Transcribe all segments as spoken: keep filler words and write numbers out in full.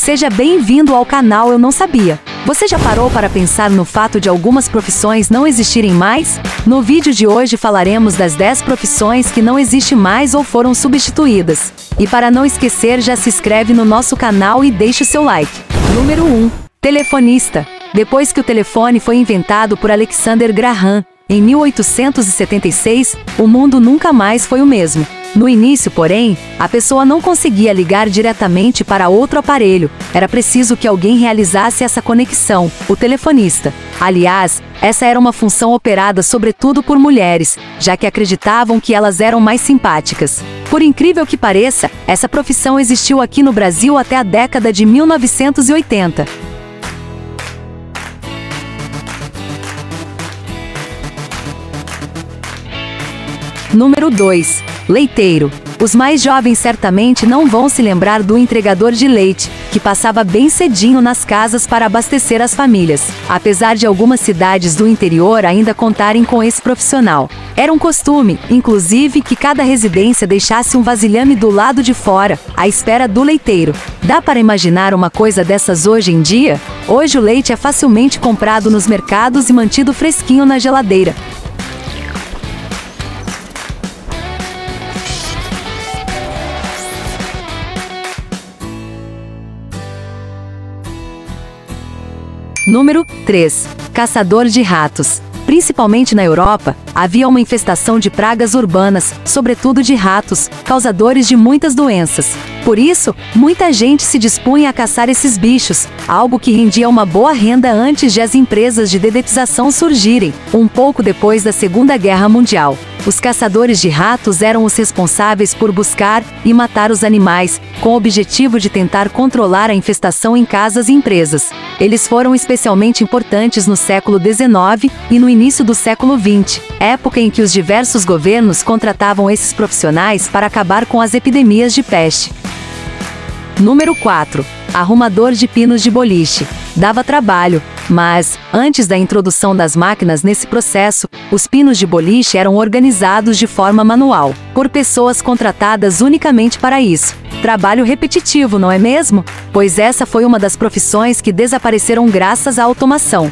Seja bem-vindo ao canal Eu Não Sabia. Você já parou para pensar no fato de algumas profissões não existirem mais? No vídeo de hoje falaremos das dez profissões que não existem mais ou foram substituídas. E para não esquecer, já se inscreve no nosso canal e deixe o seu like. Número um. Telefonista. Depois que o telefone foi inventado por Alexander Graham, em mil oitocentos e setenta e seis, o mundo nunca mais foi o mesmo. No início, porém, a pessoa não conseguia ligar diretamente para outro aparelho. Era preciso que alguém realizasse essa conexão, o telefonista. Aliás, essa era uma função operada sobretudo por mulheres, já que acreditavam que elas eram mais simpáticas. Por incrível que pareça, essa profissão existiu aqui no Brasil até a década de mil novecentos e oitenta. Número dois. Leiteiro. Os mais jovens certamente não vão se lembrar do entregador de leite, que passava bem cedinho nas casas para abastecer as famílias. Apesar de algumas cidades do interior ainda contarem com esse profissional. Era um costume, inclusive, que cada residência deixasse um vasilhame do lado de fora, à espera do leiteiro. Dá para imaginar uma coisa dessas hoje em dia? Hoje o leite é facilmente comprado nos mercados e mantido fresquinho na geladeira. Número três. Caçador de ratos. Principalmente na Europa, havia uma infestação de pragas urbanas, sobretudo de ratos, causadores de muitas doenças. Por isso, muita gente se dispunha a caçar esses bichos, algo que rendia uma boa renda antes de as empresas de dedetização surgirem, um pouco depois da Segunda Guerra Mundial. Os caçadores de ratos eram os responsáveis por buscar e matar os animais, com o objetivo de tentar controlar a infestação em casas e empresas. Eles foram especialmente importantes no século dezenove e no início do século vinte, época em que os diversos governos contratavam esses profissionais para acabar com as epidemias de peste. Número quatro. Arrumador de pinos de boliche. Dava trabalho, mas, antes da introdução das máquinas nesse processo, os pinos de boliche eram organizados de forma manual, por pessoas contratadas unicamente para isso. Trabalho repetitivo, não é mesmo? Pois essa foi uma das profissões que desapareceram graças à automação.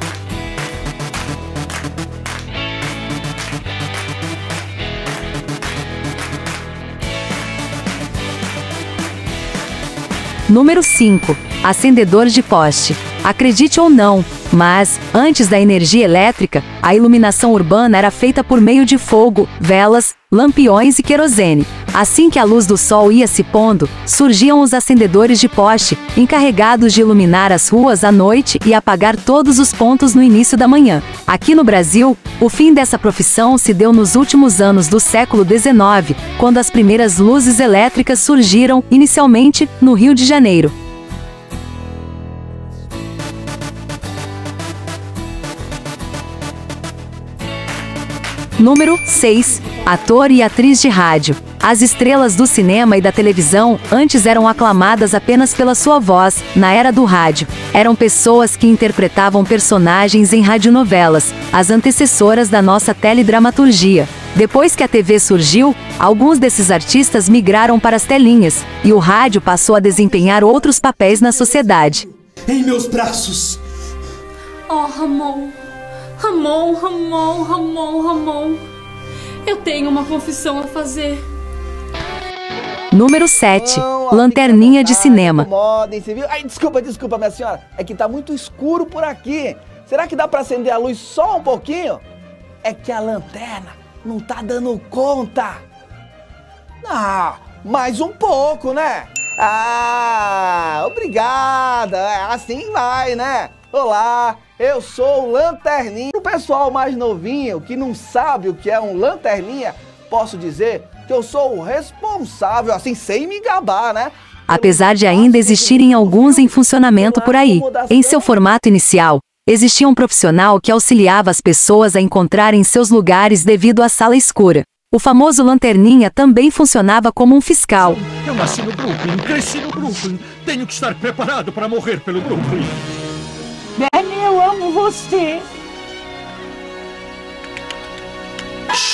Número cinco. Acendedor de poste. Acredite ou não, mas, antes da energia elétrica, a iluminação urbana era feita por meio de fogo, velas, lampiões e querosene. Assim que a luz do sol ia se pondo, surgiam os acendedores de poste, encarregados de iluminar as ruas à noite e apagar todos os pontos no início da manhã. Aqui no Brasil, o fim dessa profissão se deu nos últimos anos do século dezenove, quando as primeiras luzes elétricas surgiram, inicialmente, no Rio de Janeiro. Número seis. Ator e atriz de rádio. As estrelas do cinema e da televisão antes eram aclamadas apenas pela sua voz, na era do rádio. Eram pessoas que interpretavam personagens em radionovelas, as antecessoras da nossa teledramaturgia. Depois que a T V surgiu, alguns desses artistas migraram para as telinhas, e o rádio passou a desempenhar outros papéis na sociedade. Em meus braços! Oh, Ramon! Ramon, Ramon, Ramon, Ramon. Eu tenho uma confissão a fazer. Número sete. Lanterninha de cinema. Ai, desculpa, desculpa, minha senhora. É que tá muito escuro por aqui. Será que dá pra acender a luz só um pouquinho? É que a lanterna não tá dando conta. Ah, mais um pouco, né? Ah, obrigada. Assim vai, né? Olá, eu sou o Lanterninha. Pro pessoal mais novinho que não sabe o que é um lanterninha, posso dizer que eu sou o responsável, assim, sem me gabar, né? Apesar de ainda existirem alguns em funcionamento por aí, em seu formato inicial, existia um profissional que auxiliava as pessoas a encontrarem seus lugares devido à sala escura. O famoso lanterninha também funcionava como um fiscal. Eu nasci no Brooklyn, cresci no Brooklyn. Tenho que estar preparado para morrer pelo Brooklyn. Danny, eu amo você.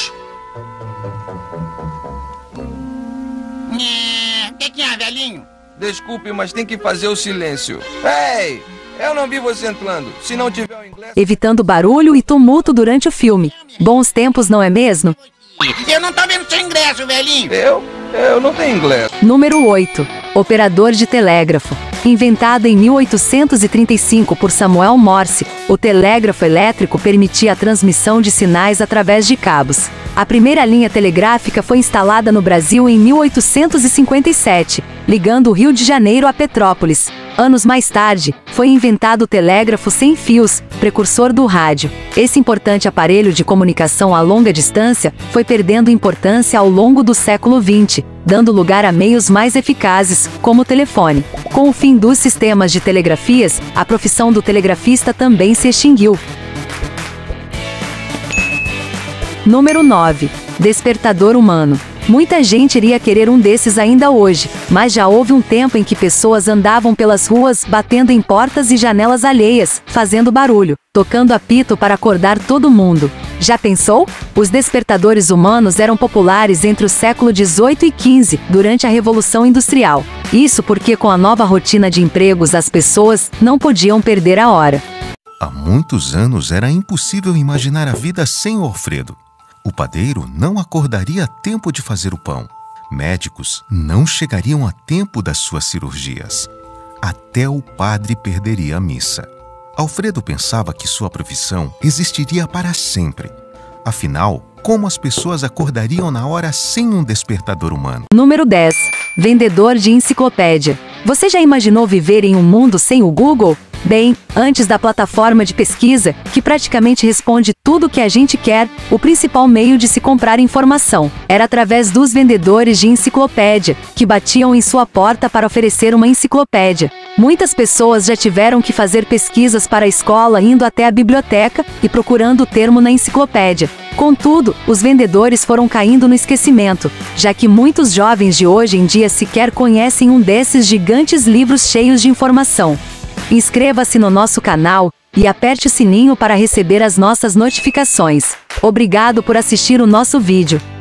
O que que é, velhinho? Desculpe, mas tem que fazer o silêncio. Ei, eu não vi você entrando. Se não tiver o inglês... Evitando barulho e tumulto durante o filme. Bons tempos, não é mesmo? Eu não tô vendo seu ingresso, velhinho. Eu? Eu não tenho inglês. Número oito. Operador de telégrafo. Inventado em mil oitocentos e trinta e cinco por Samuel Morse, o telégrafo elétrico permitia a transmissão de sinais através de cabos. A primeira linha telegráfica foi instalada no Brasil em mil oitocentos e cinquenta e sete, ligando o Rio de Janeiro a Petrópolis. Anos mais tarde, foi inventado o telégrafo sem fios, precursor do rádio. Esse importante aparelho de comunicação a longa distância foi perdendo importância ao longo do século vinte, dando lugar a meios mais eficazes, como o telefone. Com o fim dos sistemas de telegrafias, a profissão do telegrafista também se extinguiu. Número nove. Despertador humano. Muita gente iria querer um desses ainda hoje, mas já houve um tempo em que pessoas andavam pelas ruas, batendo em portas e janelas alheias, fazendo barulho, tocando apito para acordar todo mundo. Já pensou? Os despertadores humanos eram populares entre o século dezoito e quinze, durante a Revolução Industrial. Isso porque com a nova rotina de empregos as pessoas não podiam perder a hora. Há muitos anos era impossível imaginar a vida sem o Alfredo. O padeiro não acordaria a tempo de fazer o pão. Médicos não chegariam a tempo das suas cirurgias. Até o padre perderia a missa. Alfredo pensava que sua profissão existiria para sempre. Afinal, como as pessoas acordariam na hora sem um despertador humano? Número dez. Vendedor de enciclopédia. Você já imaginou viver em um mundo sem o Google? Bem, antes da plataforma de pesquisa, que praticamente responde tudo o que a gente quer, o principal meio de se comprar informação era através dos vendedores de enciclopédia, que batiam em sua porta para oferecer uma enciclopédia. Muitas pessoas já tiveram que fazer pesquisas para a escola indo até a biblioteca e procurando o termo na enciclopédia. Contudo, os vendedores foram caindo no esquecimento, já que muitos jovens de hoje em dia sequer conhecem um desses gigantes livros cheios de informação. Inscreva-se no nosso canal e aperte o sininho para receber as nossas notificações. Obrigado por assistir o nosso vídeo.